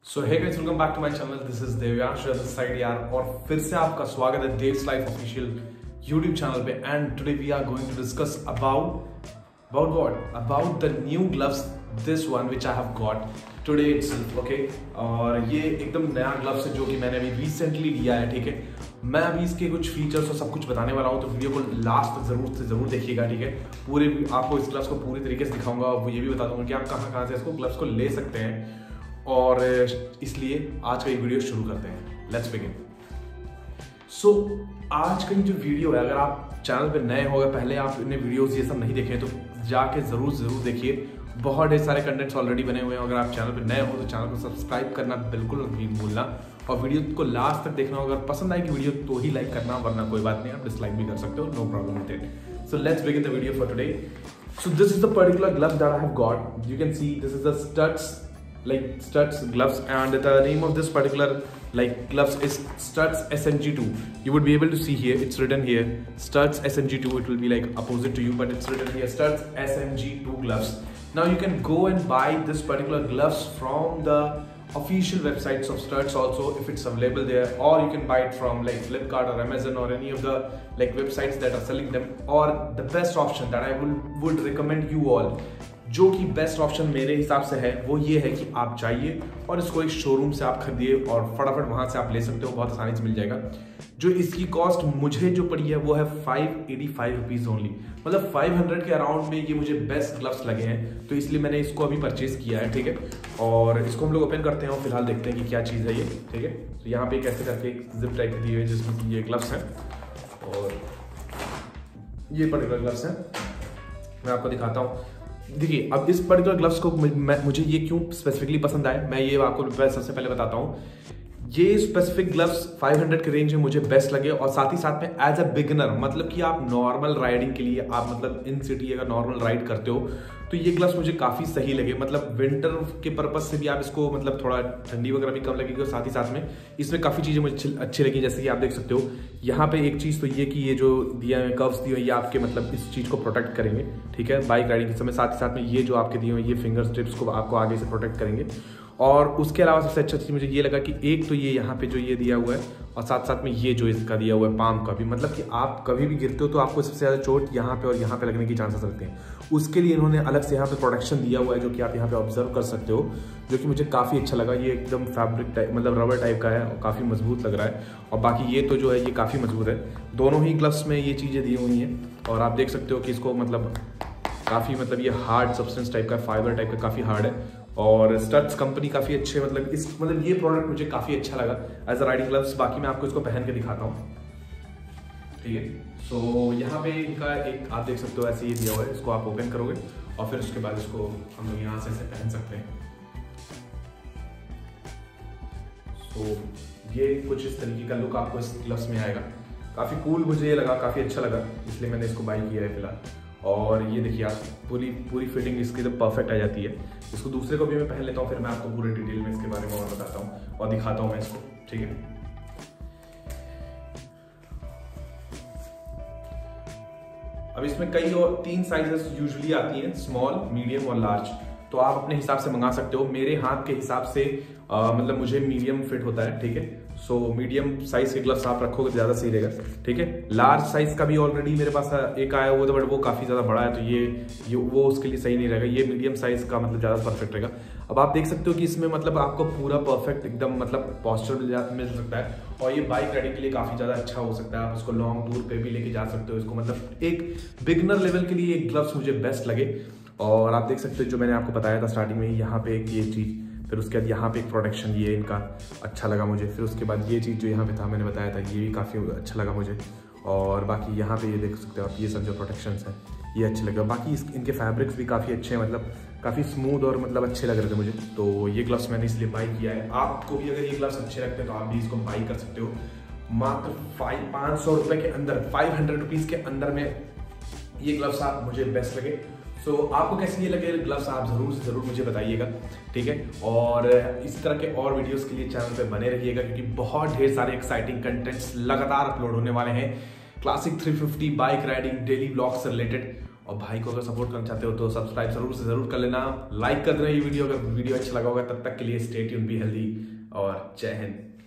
So hey guys, welcome back to my channel. This is Devyansh this side यार, और फिर से आपका स्वागत है Dev's life official YouTube channel पे। And today we are going to discuss about the new gloves, this one which I have got today itself. Okay, और ये एकदम नया ग्लव्स है जो कि मैंने अभी रिसेंटली लिया है। ठीक है, मैं अभी इसके कुछ फीचर्स और सब कुछ बताने वाला हूँ, तो वीडियो को लास्ट तक जरूर देखिएगा। ठीक है, पूरे आपको इस ग्लव्स को पूरी तरीके से दिखाऊंगा और ये भी बता दूंगा कि आप कहाँ से इसको ग्लव्स को ले सकते हैं। और इसलिए आज का ये वीडियो शुरू करते हैं। Let's begin. सो आज का ये जो वीडियो है, अगर आप चैनल पे नए हो, पहले आप इन्हें वीडियोस ये सब नहीं देखे तो जाके जरूर देखिए। बहुत ढेर सारे कंटेंट्स ऑलरेडी बने हुए हैं। अगर आप चैनल पे नए हो तो चैनल को सब्सक्राइब करना बिल्कुल नहीं भूलना, और वीडियो को लास्ट तक देखना। अगर पसंद आएगी वीडियो तो ही लाइक करना, वरना कोई बात नहीं, आप डिसलाइक भी कर सकते हो, no problem with it. So let's begin the video for today. So this is the particular gloves that I have got. You can see this is the studs gloves, and the name of this particular gloves is Studs SNG2. You would be able to see here, it's written here Studs SNG2. It will be like opposite to you, but it's written here Studs SNG2 gloves. Now you can go and buy this particular gloves from the official websites of Studs also, if it's available there, or you can buy it from Flipkart or Amazon or any of the websites that are selling them. Or the best option that I would recommend you all, जो कि best option मेरे हिसाब से है, वो ये है कि आप जाइए और इसको एक शोरूम से आप खरीदिए और फटाफट वहां से आप ले सकते हो, बहुत आसानी से मिल जाएगा। जो इसकी कॉस्ट मुझे जो पड़ी है वो है 585 रुपीज ओनली, मतलब 500 के अराउंड में ये मुझे बेस्ट ग्लव्स लगे हैं, तो इसलिए मैंने इसको अभी परचेज किया है। ठीक है, और इसको हम लोग ओपन करते हैं और फिलहाल देखते हैं कि क्या चीज़ है ये। ठीक है, तो यहाँ पे कैसे करके एक जिप टाइप दी हुई है जिसमें ये ग्लव्स हैं, और ये पर्टिकुलर ग्लव्स हैं। मैं आपको दिखाता हूँ। देखिए, अब इस पर्टिकुलर ग्लव्स को मुझे ये क्यों स्पेसिफिकली पसंद आए, मैं ये आपको सबसे पहले बताता हूँ। ये स्पेसिफिक ग्लव्स 500 के रेंज में मुझे बेस्ट लगे, और साथ ही साथ में एज अ बिगिनर, मतलब कि आप नॉर्मल राइडिंग के लिए, आप मतलब इन सिटी अगर नॉर्मल राइड करते हो तो ये ग्लव्स मुझे काफ़ी सही लगे। मतलब विंटर के पर्पज से भी आप इसको, मतलब थोड़ा ठंडी वगैरह भी कम लगेगी, और साथ ही साथ में इसमें काफ़ी चीज़ें मुझे अच्छी लगी। जैसे कि आप देख सकते हो यहाँ पे एक चीज़ तो ये कि ये जो दिया है कर्व्स दिए हुए, ये आपके मतलब इस चीज़ को प्रोटेक्ट करेंगे। ठीक है, बाइक राइडिंग के समय। साथ ही साथ में ये जो आपके दिए हुए ये फिंगर स्ट्रिप्स को आपको आगे से प्रोटेक्ट करेंगे। और उसके अलावा सबसे अच्छा चीज़ मुझे ये लगा कि एक तो ये यहाँ पे जो ये दिया हुआ है, और साथ साथ में ये जो इसका दिया हुआ है पाम का भी, मतलब कि आप कभी भी गिरते हो तो आपको सबसे ज़्यादा चोट यहाँ पे और यहाँ पे लगने की चांसेस रहते हैं। उसके लिए इन्होंने अलग से यहाँ पे प्रोटेक्शन दिया हुआ है, जो कि आप यहाँ पे ऑब्जर्व कर सकते हो, जो कि मुझे काफ़ी अच्छा लगा। ये एकदम फैब्रिक टाइप, मतलब रबर टाइप का है, और काफ़ी मजबूत लग रहा है। और बाकी ये तो जो है ये काफ़ी मजबूत है। दोनों ही ग्लव्स में ये चीज़ें दी हुई हैं, और आप देख सकते हो कि इसको मतलब काफ़ी, मतलब ये हार्ड सब्सटेंस टाइप का, फाइबर टाइप का, काफ़ी हार्ड है। और स्टड्स कंपनी काफ़ी अच्छे, मतलब ये प्रोडक्ट मुझे काफ़ी अच्छा लगा एज अ राइडिंग ग्लव्स। बाकी मैं आपको इसको पहन के दिखाता हूँ। ठीक है, सो यहाँ पे इनका एक आप देख सकते हो ऐसे ये दिया हुआ है, इसको आप ओपन करोगे और फिर उसके बाद इसको हम लोग यहाँ से ऐसे पहन सकते हैं। सो ये कुछ इस तरीके का लुक आपको इस ग्लव्स में आएगा। काफ़ी कूल मुझे ये लगा, काफ़ी अच्छा लगा, इसलिए मैंने इसको बाई किया है फिलहाल। और ये देखिए आप, पूरी फिटिंग इसकी तो परफेक्ट आ जाती है। इसको दूसरे को भी मैं पहन लेता हूँ, फिर मैं आपको पूरे डिटेल में इसके बारे में और बताता हूँ और दिखाता हूँ मैं इसको। ठीक है, अब इसमें कई और 3 साइजेस यूजुअली आती हैं, स्मॉल, मीडियम और लार्ज। तो आप अपने हिसाब से मंगा सकते हो। मेरे हाथ के हिसाब से मतलब मुझे मीडियम फिट होता है। ठीक है, सो मीडियम साइज के ग्लव्स आप रखोगे तो ज़्यादा सही रहेगा। ठीक है, लार्ज साइज का भी ऑलरेडी मेरे पास एक आया हुआ था, बट वो काफ़ी ज़्यादा बड़ा है, तो ये वो उसके लिए सही नहीं रहेगा। ये मीडियम साइज का मतलब ज़्यादा परफेक्ट रहेगा। अब आप देख सकते हो कि इसमें मतलब आपको पूरा परफेक्ट एकदम मतलब पॉस्चर मिल सकता है, और ये बाइक राइडिंग के लिए काफ़ी ज़्यादा अच्छा हो सकता है। आप इसको लॉन्ग टूर पे भी लेके जा सकते हो इसको, मतलब एक बिगनर लेवल के लिए ये ग्लव्स मुझे बेस्ट लगे। और आप देख सकते हो जो मैंने आपको बताया था स्टार्टिंग में, यहाँ पे एक ये चीज़, फिर उसके बाद यहाँ पे एक प्रोटेक्शन ये इनका अच्छा लगा मुझे। फिर उसके बाद ये चीज़ जो यहाँ पे था मैंने बताया था, ये भी काफ़ी अच्छा लगा मुझे। और बाकी यहाँ पे ये देख सकते हो आप, ये सब जो प्रोटेक्शंस हैं ये अच्छे लगे। बाकी इनके फैब्रिक्स भी काफ़ी अच्छे हैं, मतलब काफ़ी स्मूथ और मतलब अच्छे लग रहे थे मुझे। तो ये ग्लव्स मैंने इसलिए बाई किया है। आपको भी अगर ये ग्लव्स अच्छे लगते हैं तो आप भी इसको बाई कर सकते हो। मात्र 500 रुपये के अंदर, 500 रुपीज़ के अंदर में ये ग्लव्स आप मुझे बेस्ट लगे। सो आपको कैसे ये लगे ग्लव्स, आप ज़रूर से ज़रूर मुझे बताइएगा। ठीक है, और इस तरह के और वीडियोस के लिए चैनल पे बने रहिएगा, क्योंकि बहुत ढेर सारे एक्साइटिंग कंटेंट्स लगातार अपलोड होने वाले हैं। Classic 350 bike riding daily blog से रिलेटेड, और भाई को अगर सपोर्ट करना चाहते हो तो सब्सक्राइब जरूर से जरूर कर लेना, लाइक कर देना ये वीडियो अगर वीडियो अच्छा लगा होगा। तब तक के लिए स्टे ट्यून्ड, बी हेल्दी और जय हिंद।